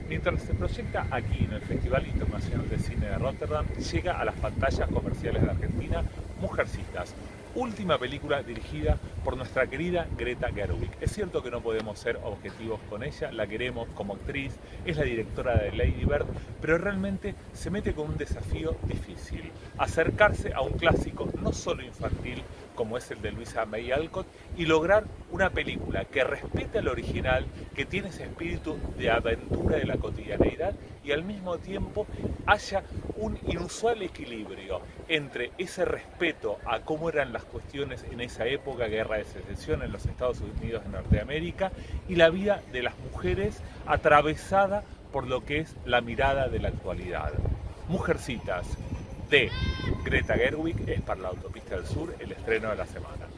Mientras se proyecta aquí en el Festival Internacional de Cine de Rotterdam, llega a las pantallas comerciales de Argentina Mujercitas, última película dirigida por nuestra querida Greta Gerwig. Es cierto que no podemos ser objetivos con ella, la queremos como actriz, es la directora de Lady Bird, pero realmente se mete con un desafío difícil: acercarse a un clásico no solo infantil como es el de Louisa May Alcott y lograr una película que respete al original, que tiene ese espíritu de aventura de la cotidianeidad y al mismo tiempo haya un inusual equilibrio entre ese respeto a cómo eran las cuestiones en esa época, guerra de secesión en los Estados Unidos de Norteamérica, y la vida de las mujeres atravesada por lo que es la mirada de la actualidad. Mujercitas de Greta Gerwig es para la Autopista del Sur el estreno de la semana.